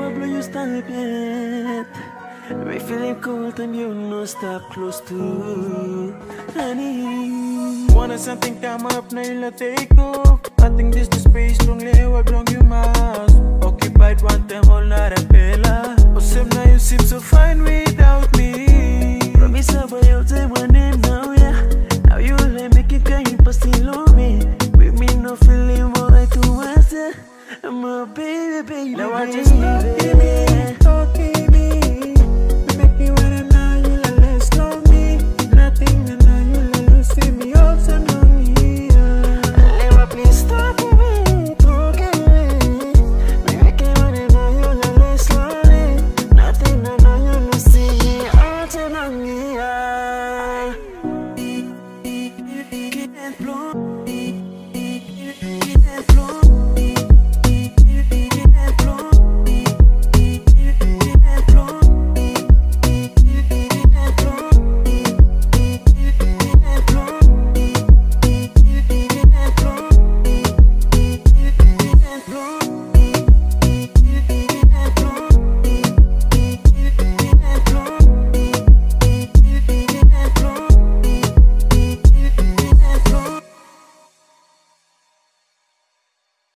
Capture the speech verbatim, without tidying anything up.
blow you stop yet. We feeling cold and you no stop close to honey. Wanna something come up, now you take off. I think this the space, strongly how long you must. Occupied one time, all not a bella. Awesome, now you seem so fine without me. Promise about your time, my name now, yeah. Now you let make it kind, but still love me. With me, no feeling more like to answer. I'm a baby, baby. Now I just love me, talking me. You make me wanna know you like less love me. Nothing to know you like you see me all time long here. Never please stop me, talking me. Me make me wanna know you like less love me. Nothing to know you like see me all time long here. Can't blow, can't blow. Blow.